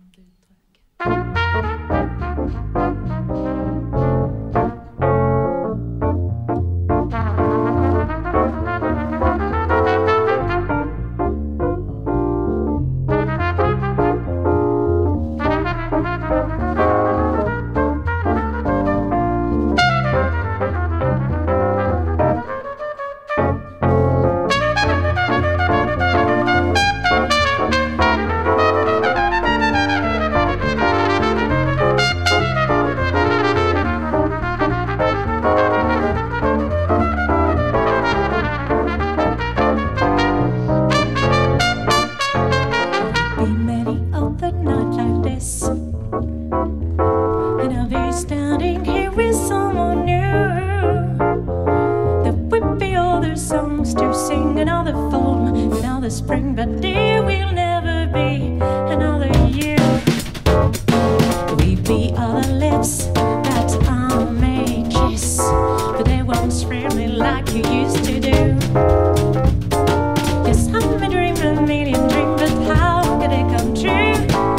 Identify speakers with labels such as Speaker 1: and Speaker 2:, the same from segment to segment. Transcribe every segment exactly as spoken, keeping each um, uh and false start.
Speaker 1: And I'll be standing here with someone new. There would be other songs to sing, another fall, another spring, but there will never be another you. We be other lips that I may kiss, but they won't thrill me like you used to do. Yes, I'm a dream, a million dreams, but how can they come true?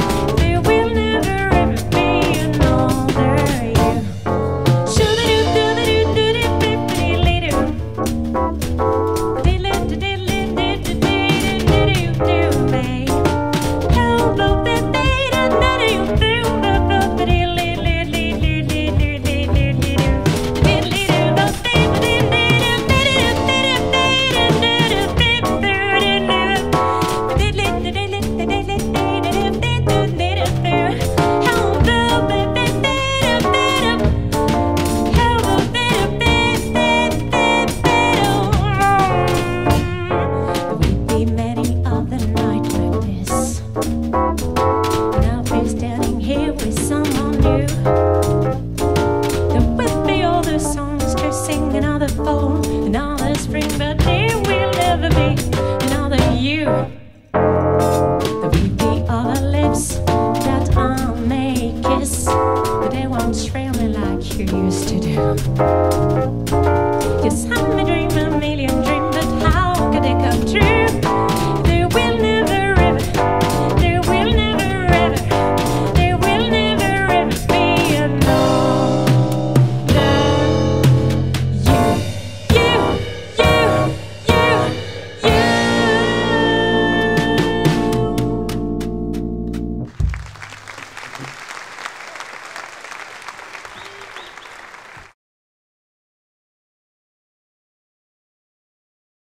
Speaker 1: Another fall, another spring, but there will never be another you. There will be other lips that I may kiss, but they won't thrill me like you used to do.